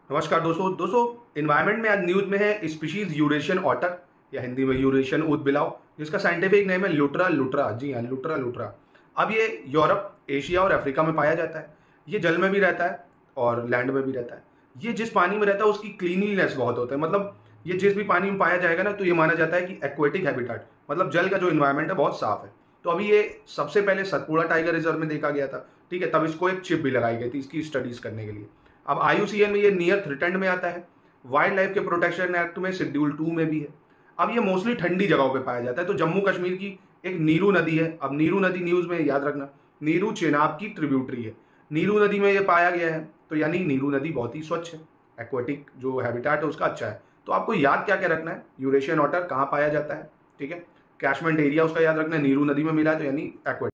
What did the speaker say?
नमस्कार दोस्तों इन्वायरमेंट में आज न्यूज में है स्पीशीज यूरेशियन ऑटर या हिंदी में यूरेशियन ऊदबिलाव, जिसका साइंटिफिक नेम है लुट्रा लुट्रा। जी हाँ, लुट्रा लुट्रा। अब ये यूरोप, एशिया और अफ्रीका में पाया जाता है। ये जल में भी रहता है और लैंड में भी रहता है। ये जिस पानी में रहता है उसकी क्लीनलीनेस बहुत होता है, मतलब ये जिस भी पानी में पाया जाएगा ना तो ये माना जाता है कि एक्वेटिक हैबिटेट, मतलब जल का जो इन्वायरमेंट है बहुत साफ है। तो अभी ये सबसे पहले सतपुड़ा टाइगर रिजर्व में देखा गया था। ठीक है, तब इसको एक चिप भी लगाई गई थी इसकी स्टडीज करने के लिए। अब IUCN में ये नियर थ्रेटेंड में आता है। वाइल्ड लाइफ के प्रोटेक्शन एक्ट में शेड्यूल 2 में भी है। अब ये मोस्टली ठंडी जगहों पे पाया जाता है। तो जम्मू कश्मीर की एक नीरू नदी है। अब नीरू नदी न्यूज में याद रखना, नीरू चेनाब की ट्रिब्यूटरी है। नीरू नदी में ये पाया गया है, तो यानी नीरू नदी बहुत ही स्वच्छ है, एक्वेटिक जो हैबिटेट है उसका अच्छा है। तो आपको याद क्या क्या रखना है, यूरेशियन ऑटर कहाँ पाया जाता है, ठीक है, कैचमेंट एरिया उसका याद रखना है, नीरू नदी में मिला है तो यानी एक्वेटिक।